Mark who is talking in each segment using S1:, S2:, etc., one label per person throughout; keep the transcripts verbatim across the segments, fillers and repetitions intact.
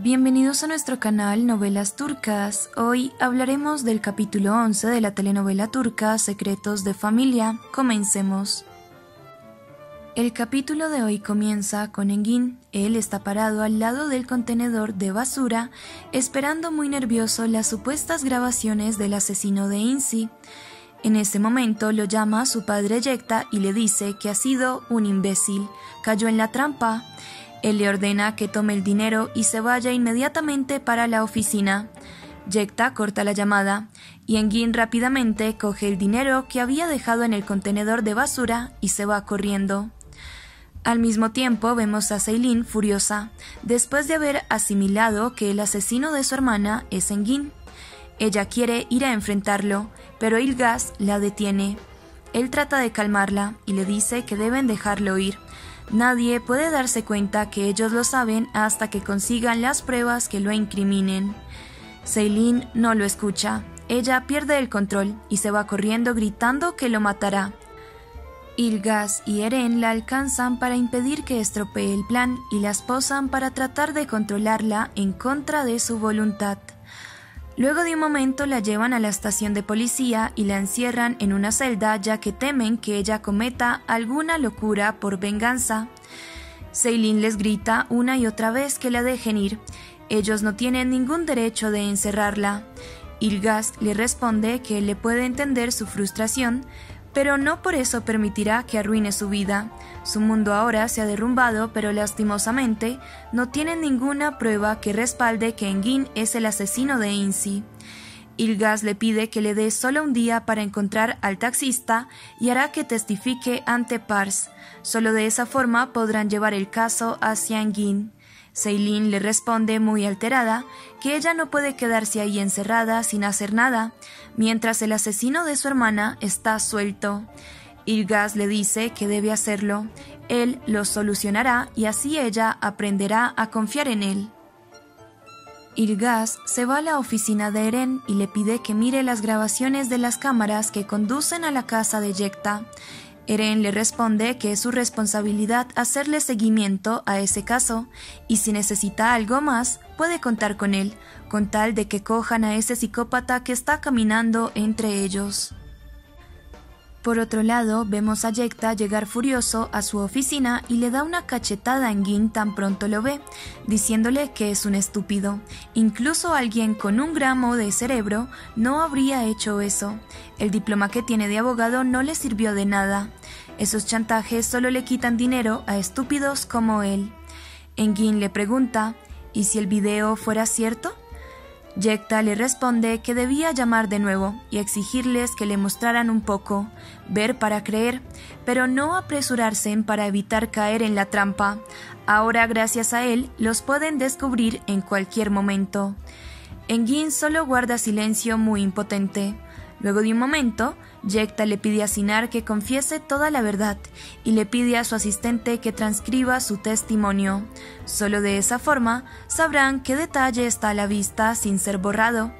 S1: Bienvenidos a nuestro canal Novelas Turcas. Hoy hablaremos del capítulo once de la telenovela turca Secretos de Familia. Comencemos. El capítulo de hoy comienza con Engin. Él está parado al lado del contenedor de basura, esperando muy nervioso las supuestas grabaciones del asesino de Insi. En ese momento lo llama su padre Yekta y le dice que ha sido un imbécil, cayó en la trampa. Él le ordena que tome el dinero y se vaya inmediatamente para la oficina. Yekta corta la llamada y Engin rápidamente coge el dinero que había dejado en el contenedor de basura y se va corriendo. Al mismo tiempo vemos a Ceylin furiosa, después de haber asimilado que el asesino de su hermana es Engin. Ella quiere ir a enfrentarlo, pero Ilgaz la detiene. Él trata de calmarla y le dice que deben dejarlo ir. Nadie puede darse cuenta que ellos lo saben hasta que consigan las pruebas que lo incriminen. Ceylin no lo escucha. Ella pierde el control y se va corriendo gritando que lo matará. Ilgaz y Eren la alcanzan para impedir que estropee el plan y la esposan para tratar de controlarla en contra de su voluntad. Luego de un momento la llevan a la estación de policía y la encierran en una celda ya que temen que ella cometa alguna locura por venganza. Ceylin les grita una y otra vez que la dejen ir. Ellos no tienen ningún derecho de encerrarla. Ilgaz le responde que él le puede entender su frustración, pero no por eso permitirá que arruine su vida. Su mundo ahora se ha derrumbado, pero lastimosamente no tienen ninguna prueba que respalde que Engin es el asesino de Insi. Ilgaz le pide que le dé solo un día para encontrar al taxista y hará que testifique ante Pars. Solo de esa forma podrán llevar el caso hacia Engin. Ceylin le responde muy alterada que ella no puede quedarse ahí encerrada sin hacer nada, mientras el asesino de su hermana está suelto. Ilgaz le dice que debe hacerlo, él lo solucionará y así ella aprenderá a confiar en él. Ilgaz se va a la oficina de Eren y le pide que mire las grabaciones de las cámaras que conducen a la casa de Yekta. Eren le responde que es su responsabilidad hacerle seguimiento a ese caso y si necesita algo más puede contar con él, con tal de que cojan a ese psicópata que está caminando entre ellos. Por otro lado, vemos a Yekta llegar furioso a su oficina y le da una cachetada a Engin tan pronto lo ve, diciéndole que es un estúpido. Incluso alguien con un gramo de cerebro no habría hecho eso. El diploma que tiene de abogado no le sirvió de nada. Esos chantajes solo le quitan dinero a estúpidos como él. Engin le pregunta, ¿y si el video fuera cierto? Yekta le responde que debía llamar de nuevo y exigirles que le mostraran un poco, ver para creer, pero no apresurarse para evitar caer en la trampa. Ahora, gracias a él, los pueden descubrir en cualquier momento. Engin solo guarda silencio muy impotente. Luego de un momento, Yekta le pide a Sinar que confiese toda la verdad y le pide a su asistente que transcriba su testimonio. Solo de esa forma sabrán qué detalle está a la vista sin ser borrado.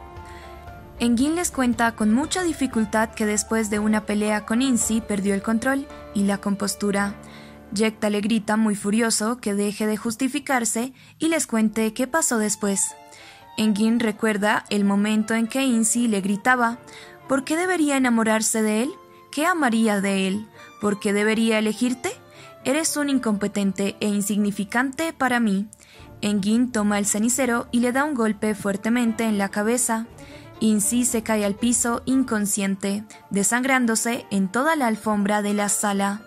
S1: Engin les cuenta con mucha dificultad que después de una pelea con Insi perdió el control y la compostura. Yekta le grita muy furioso que deje de justificarse y les cuente qué pasó después. Engin recuerda el momento en que Insi le gritaba: ¿por qué debería enamorarse de él? ¿Qué amaría de él? ¿Por qué debería elegirte? Eres un incompetente e insignificante para mí. Engin toma el cenicero y le da un golpe fuertemente en la cabeza. Insi se cae al piso inconsciente, desangrándose en toda la alfombra de la sala.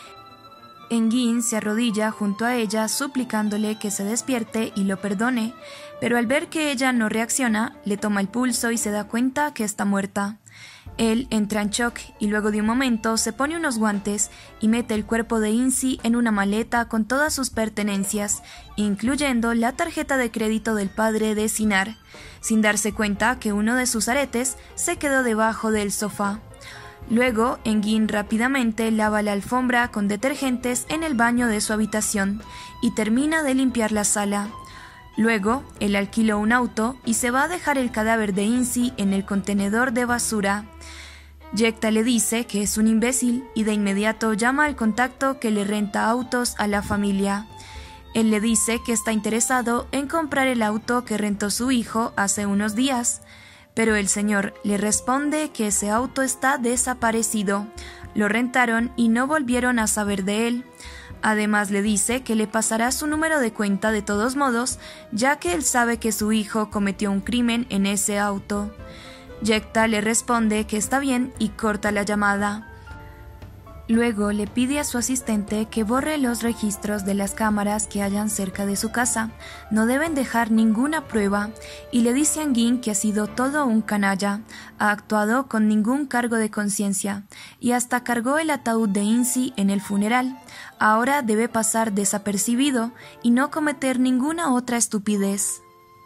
S1: Engin se arrodilla junto a ella suplicándole que se despierte y lo perdone, pero al ver que ella no reacciona, le toma el pulso y se da cuenta que está muerta. Él entra en shock y luego de un momento se pone unos guantes y mete el cuerpo de Insi en una maleta con todas sus pertenencias, incluyendo la tarjeta de crédito del padre de Sinar, sin darse cuenta que uno de sus aretes se quedó debajo del sofá. Luego, Engin rápidamente lava la alfombra con detergentes en el baño de su habitación y termina de limpiar la sala. Luego, él alquiló un auto y se va a dejar el cadáver de Insi en el contenedor de basura. Yekta le dice que es un imbécil y de inmediato llama al contacto que le renta autos a la familia. Él le dice que está interesado en comprar el auto que rentó su hijo hace unos días, pero el señor le responde que ese auto está desaparecido. Lo rentaron y no volvieron a saber de él. Además le dice que le pasará su número de cuenta de todos modos, ya que él sabe que su hijo cometió un crimen en ese auto. Yekta le responde que está bien y corta la llamada. Luego le pide a su asistente que borre los registros de las cámaras que hayan cerca de su casa. No deben dejar ninguna prueba, y le dice a Engin que ha sido todo un canalla, ha actuado con ningún cargo de conciencia, y hasta cargó el ataúd de Insi en el funeral. Ahora debe pasar desapercibido y no cometer ninguna otra estupidez.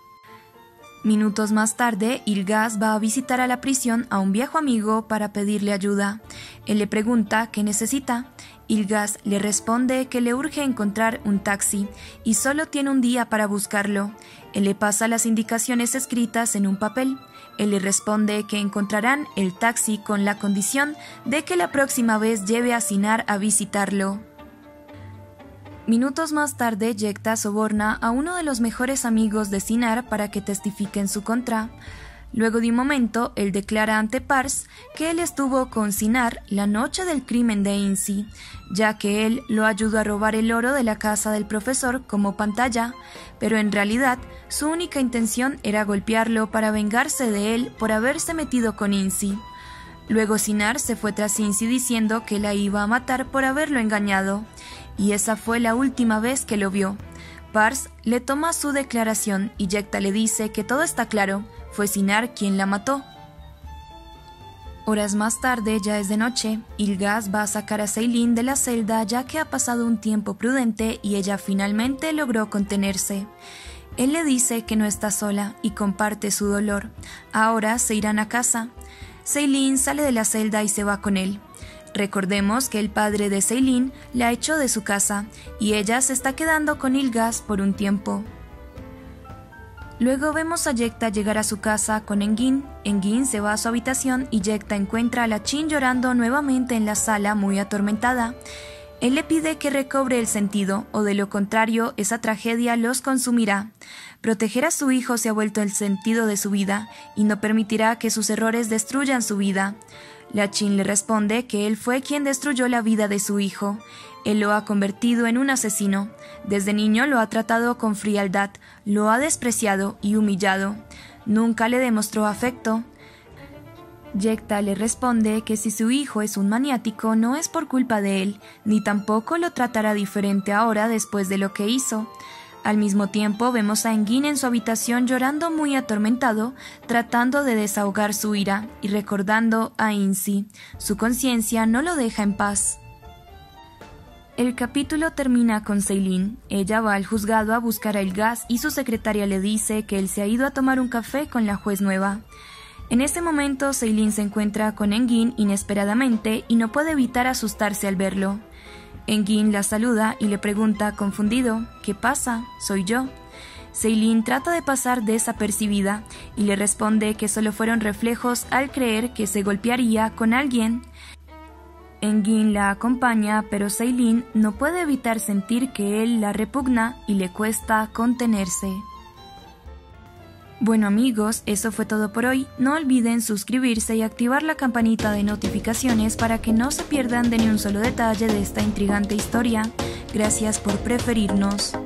S1: Minutos más tarde, Ilgaz va a visitar a la prisión a un viejo amigo para pedirle ayuda. Él le pregunta qué necesita. Ilgaz le responde que le urge encontrar un taxi y solo tiene un día para buscarlo. Él le pasa las indicaciones escritas en un papel. Él le responde que encontrarán el taxi con la condición de que la próxima vez lleve a Sinar a visitarlo. Minutos más tarde, Yekta soborna a uno de los mejores amigos de Sinar para que testifique en su contra. Luego de un momento, él declara ante Pars que él estuvo con Sinar la noche del crimen de Insi, ya que él lo ayudó a robar el oro de la casa del profesor como pantalla, pero en realidad su única intención era golpearlo para vengarse de él por haberse metido con Insi. Luego Sinar se fue tras Insi diciendo que la iba a matar por haberlo engañado, y esa fue la última vez que lo vio. Pars le toma su declaración y Yekta le dice que todo está claro, fue Sinar quien la mató. Horas más tarde, ya es de noche, Ilgaz va a sacar a Seilin de la celda ya que ha pasado un tiempo prudente y ella finalmente logró contenerse. Él le dice que no está sola y comparte su dolor. Ahora se irán a casa. Seilin sale de la celda y se va con él. Recordemos que el padre de Seilin la echó de su casa y ella se está quedando con Ilgaz por un tiempo. Luego vemos a Yekta llegar a su casa con Engin. Engin se va a su habitación y Yekta encuentra a Lachin llorando nuevamente en la sala muy atormentada. Él le pide que recobre el sentido o de lo contrario esa tragedia los consumirá. Proteger a su hijo se ha vuelto el sentido de su vida y no permitirá que sus errores destruyan su vida. Lachin le responde que él fue quien destruyó la vida de su hijo. Él lo ha convertido en un asesino. Desde niño lo ha tratado con frialdad, lo ha despreciado y humillado. Nunca le demostró afecto. Yekta le responde que si su hijo es un maniático no es por culpa de él, ni tampoco lo tratará diferente ahora después de lo que hizo. Al mismo tiempo vemos a Engin en su habitación llorando muy atormentado, tratando de desahogar su ira y recordando a Insi. Su conciencia no lo deja en paz. El capítulo termina con Seilin. Ella va al juzgado a buscar a Ilgaz y su secretaria le dice que él se ha ido a tomar un café con la juez nueva. En ese momento Seilin se encuentra con Engin inesperadamente y no puede evitar asustarse al verlo. Engin la saluda y le pregunta confundido, ¿qué pasa? Soy yo. Seilin trata de pasar desapercibida y le responde que solo fueron reflejos al creer que se golpearía con alguien. Engin la acompaña, pero Seilin no puede evitar sentir que él la repugna y le cuesta contenerse. Bueno amigos, eso fue todo por hoy. No olviden suscribirse y activar la campanita de notificaciones para que no se pierdan de ni un solo detalle de esta intrigante historia. Gracias por preferirnos.